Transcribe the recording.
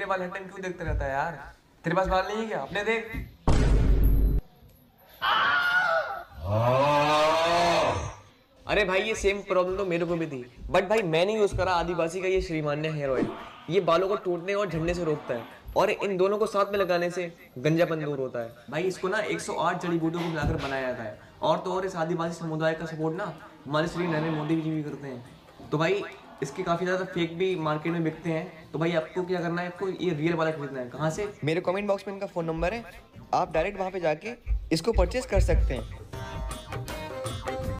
बाल हर टाइम क्यों देखते रहता है यार? तेरे पास बाल नहीं है क्या? अपने देख। अरे भाई ये सेम प्रॉब्लम तो मेरे को भी थी, बट भाई मैंने यूज करा आदिवासी का ये श्रीमान्य हेयर ऑयल। ये बालों को टूटने और झड़ने से रोकता है, और इन दोनों को साथ में लगाने से गंजापन दूर होता है। भाई इसको ना 108 जड़ी बूटियों को मिलाकर बनाया जाता है। और तो और इस आदिवासी समुदाय का सपोर्ट ना हमारे श्री नरेंद्र मोदी जी भी करते हैं। तो भाई इसके काफी ज्यादा फेक भी मार्केट में बिकते हैं। तो भाई आपको क्या करना है, आपको ये रियल वाला खरीदना है। कहाँ से? मेरे कमेंट बॉक्स में इनका फ़ोन नंबर है, आप डायरेक्ट वहाँ पे जाके इसको परचेस कर सकते हैं।